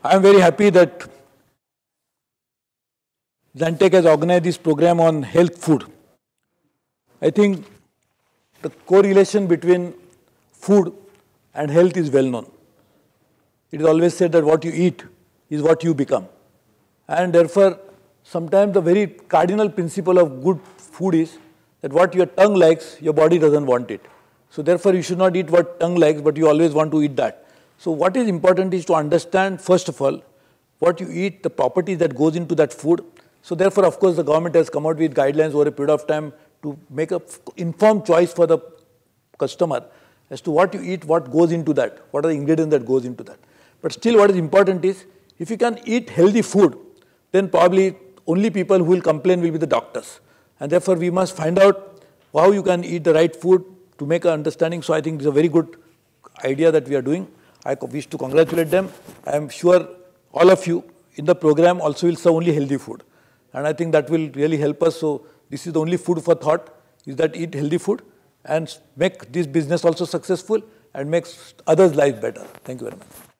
I am very happy that Zantec has organized this program on health food. I think the correlation between food and health is well known. It is always said that what you eat is what you become. And therefore, sometimes the very cardinal principle of good food is that what your tongue likes, your body doesn't want it. So therefore, you should not eat what tongue likes, but you always want to eat that. So what is important is to understand, first of all, what you eat, the properties that goes into that food. So therefore, of course, the government has come out with guidelines over a period of time to make an informed choice for the customer as to what you eat, what goes into that, what are the ingredients that goes into that. But still what is important is, if you can eat healthy food, then probably only people who will complain will be the doctors. And therefore, we must find out how you can eat the right food to make an understanding. So I think it's a very good idea that we are doing. I wish to congratulate them. I am sure all of you in the program also will serve only healthy food. And I think that will really help us. So this is the only food for thought, is that eat healthy food and make this business also successful and make others' lives better. Thank you very much.